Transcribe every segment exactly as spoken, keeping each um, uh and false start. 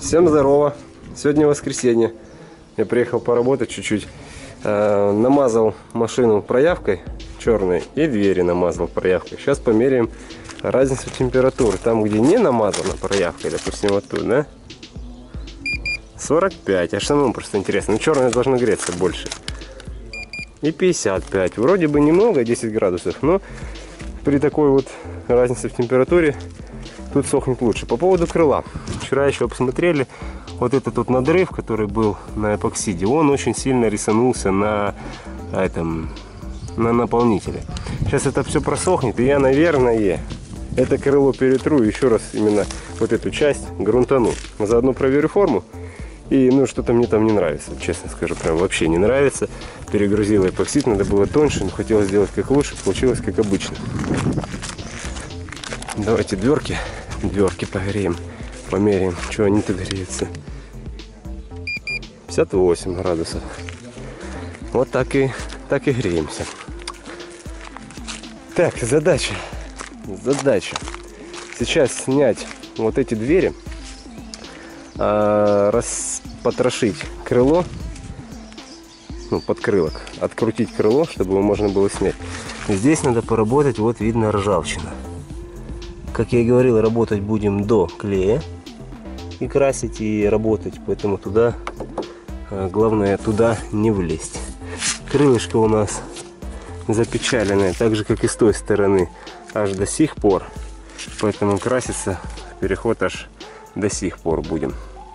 Всем здорово! Сегодня воскресенье. Я приехал поработать чуть-чуть. Э, намазал машину проявкой черной и двери намазал проявкой. Сейчас померяем разницу температур. Там, где не намазана проявкой, допустим, вот тут, да? сорок пять. Аж самому просто интересно. Ну, черная должна греться больше. И пятьдесят пять. Вроде бы немного, десять градусов, но при такой вот разнице в температуре тут сохнет лучше. По поводу крыла. Вчера еще посмотрели, вот этот вот надрыв, который был на эпоксиде, он очень сильно рисанулся на этом, на наполнителе. Сейчас это все просохнет, и я, наверное, это крыло перетру, еще раз именно вот эту часть грунтану. Заодно проверю форму. И ну что-то мне там не нравится, честно скажу, прям вообще не нравится. Перегрузил эпоксид, надо было тоньше, но хотелось сделать как лучше, получилось как обычно. Давайте дверки, дверки погреем, померяем, что они тут греются. пятьдесят восемь градусов. Вот так и, так и греемся. Так, задача, задача. Сейчас снять вот эти двери, распотрошить крыло, ну, подкрылок, открутить крыло, чтобы его можно было снять. Здесь надо поработать, вот видно ржавчина. Как я и говорил, работать будем до клея и красить, и работать, поэтому туда, главное, туда не влезть. Крылышко у нас запечаленное, так же, как и с той стороны, аж до сих пор, поэтому краситься переход аж до сих пор будем.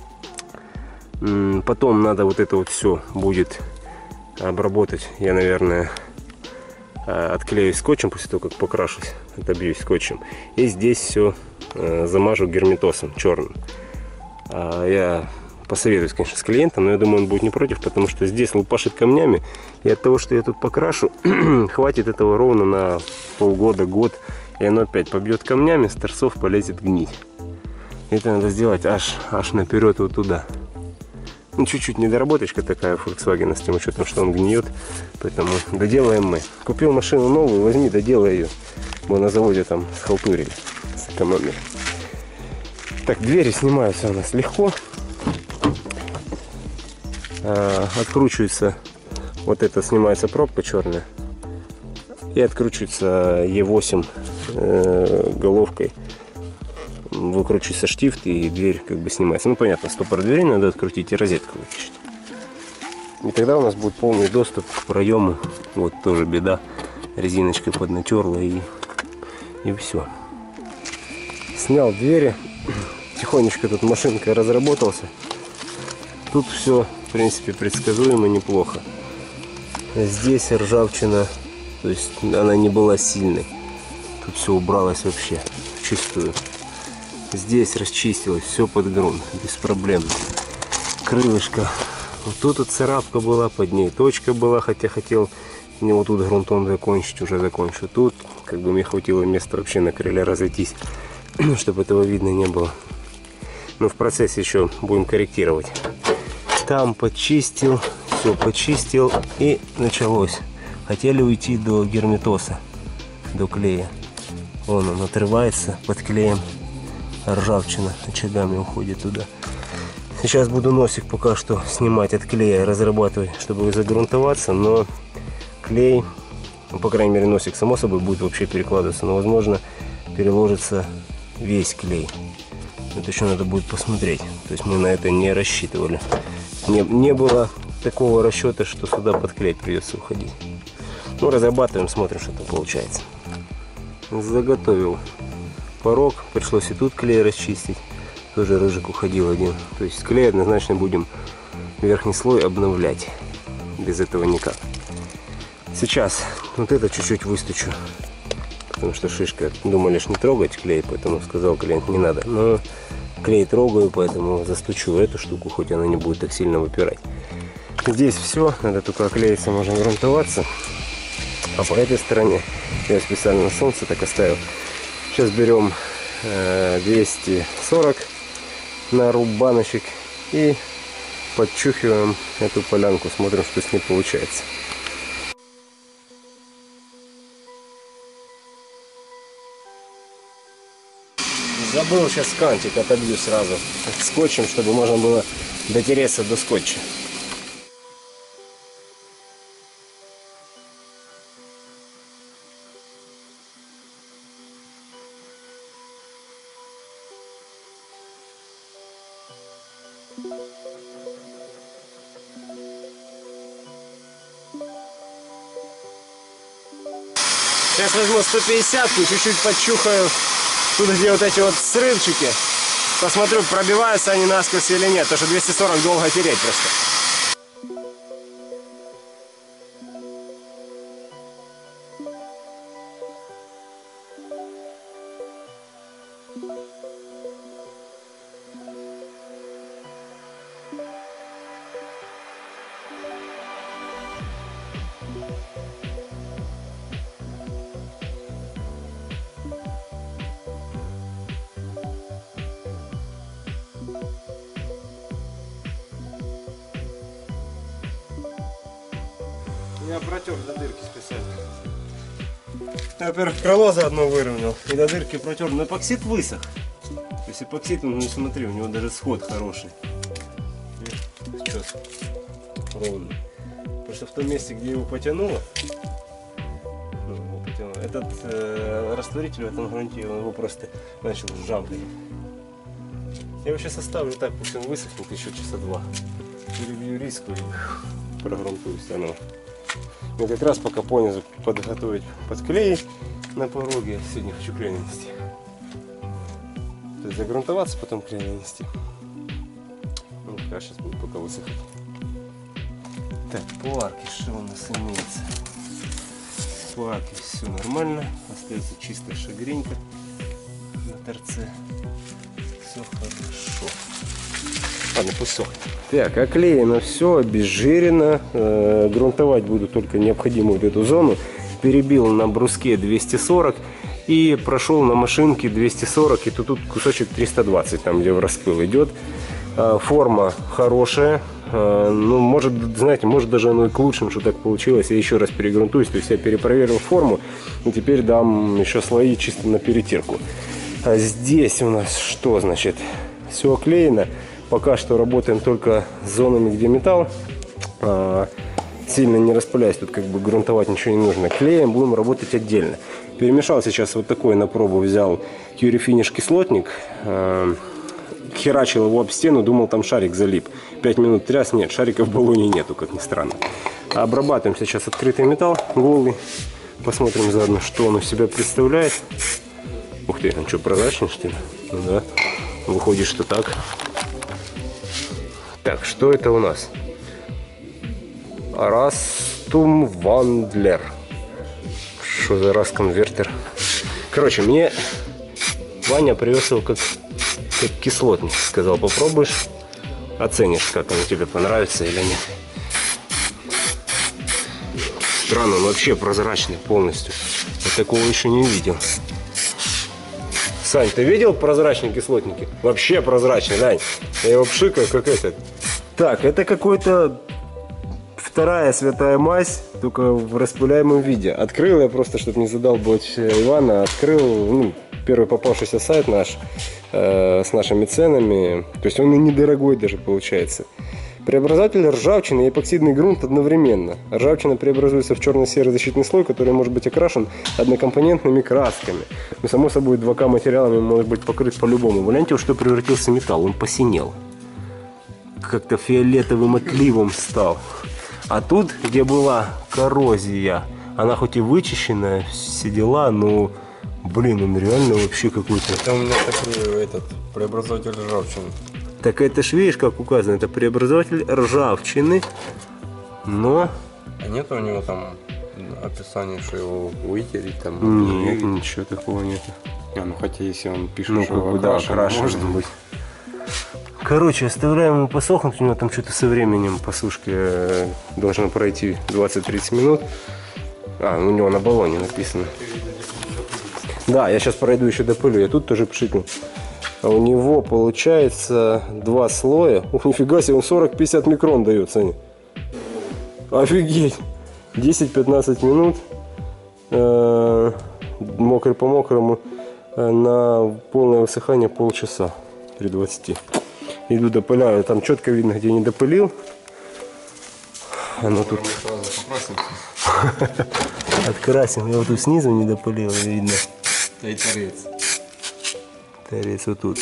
Потом надо вот это вот все будет обработать. Я, наверное, отклею скотчем после того, как покрашусь, отобьюсь скотчем. И здесь все замажу герметосом черным. Я посоветуюсь, конечно, с клиентом, но я думаю, он будет не против, потому что здесь лупашит камнями. И от того, что я тут покрашу, хватит этого ровно на полгода, год. И оно опять побьет камнями, с торцов полезет гнить. Это надо сделать аж, аж наперед вот туда. Ну, чуть-чуть недоработочка такая Volkswagen, с тем учетом, что он гниет. Поэтому доделаем мы. Купил машину новую, возьми, доделай ее. Мы на заводе там схалтурили, сэкономили. Так, двери снимаются у нас легко. А, откручивается, вот это снимается пробка черная. И откручивается Е восемь э, головкой. Выкручивается штифт, и дверь как бы снимается. Ну, понятно, стопор двери надо открутить и розетку вытащить. И тогда у нас будет полный доступ к проему. Вот тоже беда. Резиночкой поднатерла, и, и все. Снял двери. Тихонечко тут машинкой разработался. Тут все, в принципе, предсказуемо неплохо. Здесь ржавчина, то есть она не была сильной. Тут все убралось вообще вчистую. Здесь расчистилось все под грунт, без проблем. Крылышко. Вот тут вот царапка была, под ней точка была, хотя хотел не вот тут грунтом закончить, уже закончу. Тут как бы мне хватило места вообще на крыле разойтись, чтобы этого видно не было. Но в процессе еще будем корректировать. Там почистил, все почистил, и началось. Хотели уйти до герметоса, до клея. Вон он отрывается под клеем. Ржавчина очагами уходит туда. Сейчас буду носик пока что снимать от клея, разрабатывать, чтобы загрунтоваться, но клей, ну, по крайней мере, носик само собой будет вообще перекладываться, но возможно переложится весь клей. Это еще надо будет посмотреть. То есть мы на это не рассчитывали. Не, не было такого расчета, что сюда под клей придется уходить. Ну, разрабатываем, смотрим, что там получается. Заготовил порог, пришлось и тут клей расчистить. Тоже рыжик уходил один. То есть клей однозначно будем верхний слой обновлять. Без этого никак. Сейчас вот это чуть-чуть выстучу. Потому что шишка, думали лишь не трогать клей, поэтому сказал клиент, не надо. Но клей трогаю, поэтому застучу эту штуку, хоть она не будет так сильно выпирать. Здесь все, надо только оклеиться, можно грунтоваться. А по этой стороне я специально на солнце так оставил. Сейчас берем э, двести сорок на руб баночек и подчухиваем эту полянку, смотрим, что с ней получается. Забыл, сейчас кантик отобью сразу скотчем, чтобы можно было дотереться до скотча. Сейчас возьму сто пятидесятку, чуть-чуть подчухаю тут, где вот эти вот срывчики. Посмотрю, пробиваются они насквозь или нет, потому что двести сорок долго тереть просто. Я протер до дырки специально. Я, во-первых, крыло заодно выровнял и до дырки протер. Но эпоксид высох. То есть эпоксид, ну смотри, у него даже сход хороший. Сейчас ровно. Потому что в том месте, где его потянуло, ну, его потянуло этот э, растворитель в этом грунте, он его просто начал жамкать. Я его сейчас оставлю так, пусть он высохнет еще часа два. Перебью риску и прогрунтую заново. Ну, как раз пока понизу подготовить под клей на пороге. Сегодня хочу клей нанести. То есть загрунтоваться, потом клей нанести. Ну, пока сейчас буду пока высыхать. Так, по арке что у нас имеется? По арке все нормально. Остается чистая шагренька на торце. Все хорошо. Ладно, пусть сохнет. Так, оклеено все, обезжирено. Э, грунтовать буду только необходимую эту зону. Перебил на бруске двести сорок и прошел на машинке двести сорок. И тут, тут кусочек триста двадцать, там где в распыл идет. Э, форма хорошая. Э, ну, может, знаете, может даже оно и к лучшему, что так получилось. Я еще раз перегрунтуюсь. То есть я перепроверил форму. И теперь дам еще слои чисто на перетирку. А здесь у нас что, значит? Все оклеено. Пока что работаем только с зонами, где металл. А, сильно не распыляясь, тут как бы грунтовать ничего не нужно. Клеем будем работать отдельно. Перемешал сейчас вот такой на пробу, взял Curie Finish кислотник. А, херачил его об стену, думал там шарик залип. пять минут тряс, нет, шарика в баллоне нету, как ни странно. Обрабатываем сейчас открытый металл, голый. Посмотрим заодно, что он из себя представляет. Ух ты, он что, прозрачный, что ли? Ну да, выходит, что так. Так, что это у нас? Растум Вандлер. Что за расконвертер? Короче, мне Ваня привез его как, как кислотник. Сказал, попробуешь, оценишь, как он тебе понравится или нет. Странно, он вообще прозрачный полностью. Я такого еще не видел. Сань, ты видел прозрачные кислотники? Вообще прозрачный, Дань. Я его пшикаю, как этот. Так, это какой-то вторая святая мазь, только в распыляемом виде. Открыл я просто, чтобы не задалбывать Ивана, открыл ну, первый попавшийся сайт наш э, с нашими ценами. То есть он и недорогой даже получается. Преобразователь ржавчины и эпоксидный грунт одновременно. Ржавчина преобразуется в черно-серый защитный слой, который может быть окрашен однокомпонентными красками. Но, само собой, два ка материалами может быть покрыт по-любому. Гляньте, во что превратился металл, он посинел. Как-то фиолетовым отливом стал. А тут, где была коррозия, она хоть и вычищенная, все дела, но, блин, он реально вообще какой-то... Это у меня такой этот преобразователь ржавчины. Так это ж видишь, как указано, это преобразователь ржавчины, но... А нет у него там описания, что его вытереть там? Нет, ничего такого нет. А, ну хотя если он пишет, Ну, что как бы, да, окрашен, может быть. Короче, оставляем его посохнуть, у него там что-то со временем по сушке должно пройти двадцать-тридцать минут. А, у него на баллоне написано. Да, я сейчас пройду еще допылю, я тут тоже пшикну. А у него получается два слоя. Ух, нифига себе, он сорок-пятьдесят микрон дает, Саня. Офигеть. десять-пятнадцать минут. Мокрый по мокрому. на полное высыхание полчаса при двадцати. Иду допыляю, там четко видно, где не допылил. Оно тут открасим. Я вот тут снизу не допылил, видно. Да и торец. Торец вот тут.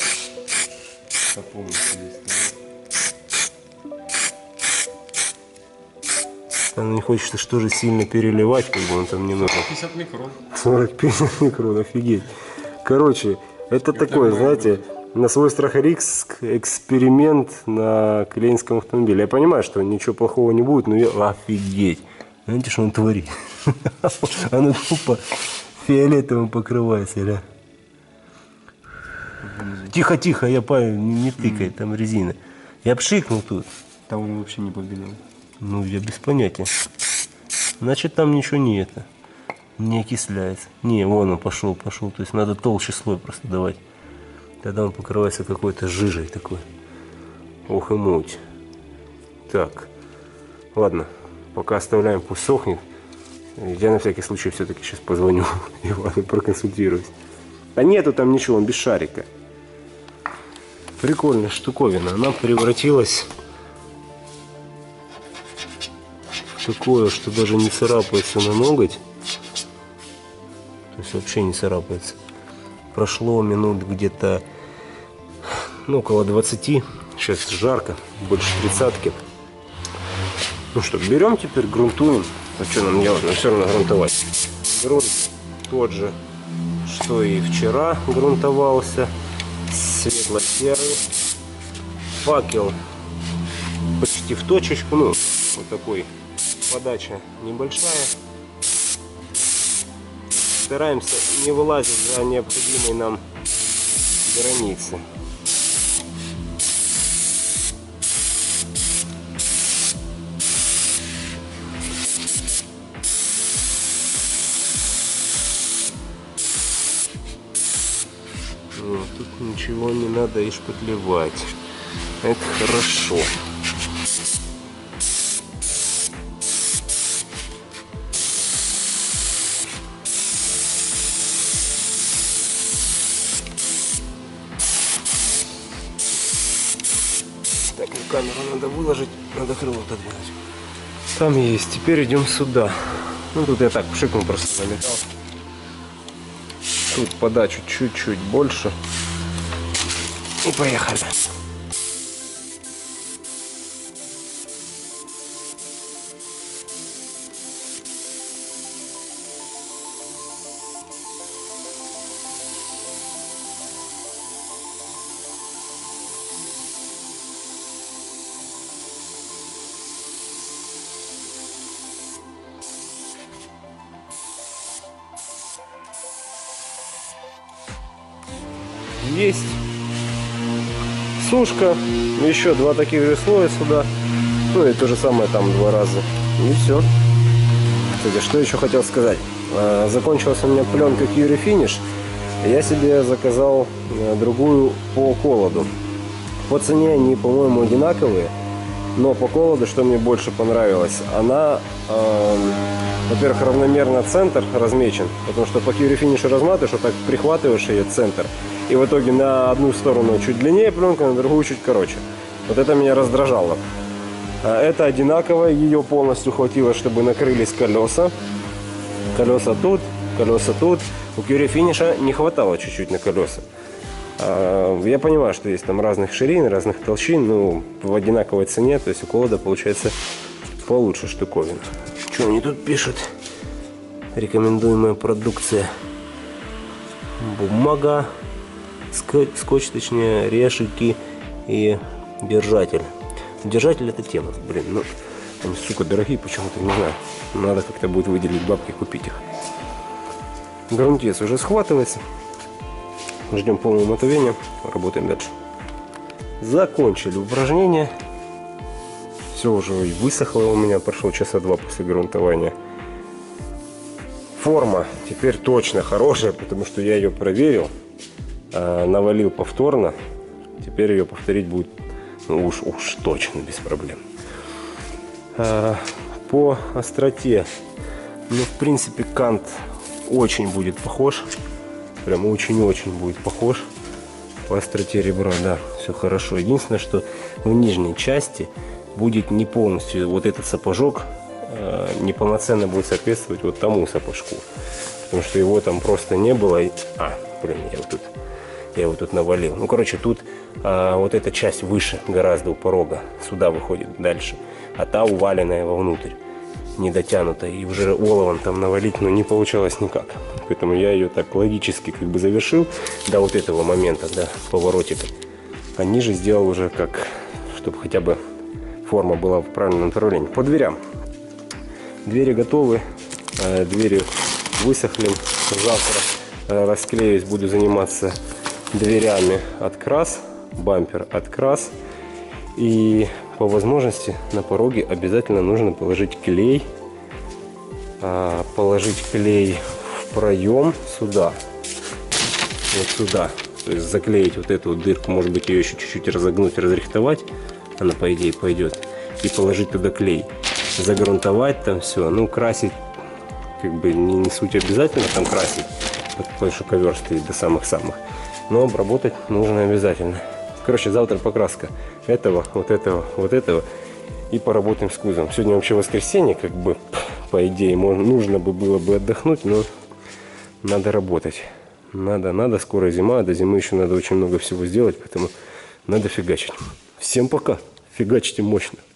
Она не хочет, что же сильно переливать, как бы он там не нужен. пятьдесят микрон. сорок пятьдесят микрон, офигеть. Короче, это такое, знаете, на свой страх и риск эксперимент на клиентском автомобиле. Я понимаю, что ничего плохого не будет, но я... Офигеть. Знаете, что он творит? Оно тупо фиолетовым покрывается, да? Тихо, тихо, я понял, не, не тыкай, там резина. Я пшикнул тут. Там он вообще не побелел. Ну, я без понятия. Значит, там ничего не это. Не окисляется. Не, вон он пошел, пошел. То есть надо толще слой просто давать. Тогда он покрывается какой-то жижей такой. Ох и муть. Так. Ладно. Пока оставляем, пусть сохнет. Я на всякий случай все-таки сейчас позвоню Ивану, проконсультируюсь. А нету там ничего, он без шарика. Прикольная штуковина. Она превратилась в такое, что даже не царапается на ноготь. То есть вообще не царапается. Прошло минут где-то, ну, около двадцати. Сейчас жарко, больше тридцатки. Ну что, берем теперь, грунтуем. А что нам делать? Нам все равно грунтовать. Грунт тот же, что и вчера грунтовался. Светло-серый. Факел почти в точечку. Ну, вот такой. Подача небольшая. Стараемся не вылазить за необходимые нам границы. Вот, тут ничего не надо и шпатлевать. Это хорошо. Так, ну камеру надо выложить, надо крыло отодвинуть. Там есть. Теперь идем сюда. Ну тут я так пшикнул просто на металл. Тут подачу чуть-чуть больше. И поехали. Есть сушка, еще два таких же слоя сюда, ну и то же самое там два раза, и все. Кстати, что еще хотел сказать, закончилась у меня пленка Curie Finish, я себе заказал другую по холоду. По цене они, по-моему, одинаковые, но по холоду, что мне больше понравилось, она, э, во-первых, равномерно центр размечен, потому что по Curie Finish разматываешь, вот так прихватываешь ее центр. И в итоге на одну сторону чуть длиннее пленка, на другую чуть короче. Вот это меня раздражало. Это одинаково, ее полностью хватило, чтобы накрылись колеса. Колеса тут, колеса тут. У Curie Finish не хватало чуть-чуть на колеса. Я понимаю, что есть там разных ширин, разных толщин, но в одинаковой цене, то есть у Колода получается получше штуковина. Что они тут пишут? Рекомендуемая продукция. Бумага. Скотч, точнее, решетки и держатель. Держатель — это тема, блин, ну они, сука, дорогие почему-то, не знаю. Надо как-то будет выделить бабки, купить их. Грунтец уже схватывается. Ждем полного мотовения, работаем дальше. Закончили упражнение. Все уже высохло у меня, прошло часа два после грунтования. Форма теперь точно хорошая, потому что я ее проверил. Навалил повторно, теперь ее повторить будет, ну уж, уж точно без проблем. А, по остроте, ну в принципе кант очень будет похож прям очень-очень будет похож по остроте ребра, да, все хорошо. Единственное, что в нижней части будет не полностью вот этот сапожок э, неполноценно будет соответствовать вот тому сапожку, потому что его там просто не было. А, блин, я вот тут, я его тут навалил. Ну, короче, тут э, вот эта часть выше гораздо у порога, сюда выходит дальше, а та уваленная вовнутрь, не дотянута, и уже оловом там навалить, но не получалось никак. Поэтому я ее так логически как бы завершил до вот этого момента, до поворотика. А ниже сделал уже как, чтобы хотя бы форма была в правильном направлении. По дверям. Двери готовы, двери высохли. Завтра расклеюсь, буду заниматься дверями открас, бампер открас. И по возможности на пороге обязательно нужно положить клей. Положить клей в проем сюда. Вот сюда. То есть заклеить вот эту вот дырку, может быть ее еще чуть-чуть разогнуть, разрихтовать. Она по идее пойдет. И положить туда клей. Загрунтовать там все. Ну, красить как бы не, не суть обязательно там красить. Потому что ковер стоит до самых-самых. Но обработать нужно обязательно. Короче, завтра покраска этого, вот этого, вот этого. И поработаем с кузовом. Сегодня вообще воскресенье, как бы, по идее, можно, нужно бы было бы отдохнуть, но надо работать. Надо, надо, скоро зима, до зимы еще надо очень много всего сделать, поэтому надо фигачить. Всем пока. Фигачьте мощно.